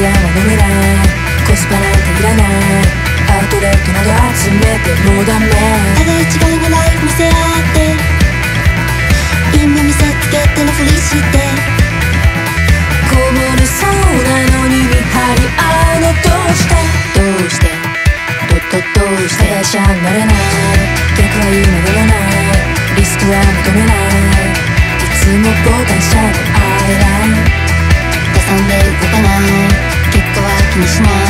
は飲めない、コスパなんていらない、アウトレットなど集めてもうダメ。 互い違いのライフ見せ合って今見せつけてのふりしてこぼれそうなのに見張り合うのどうしてどうしてどうして会社になれない、逆は言うのではない、リスクは認めない、いつも傍観者のアイライン挟んで動かない、結果は気にしない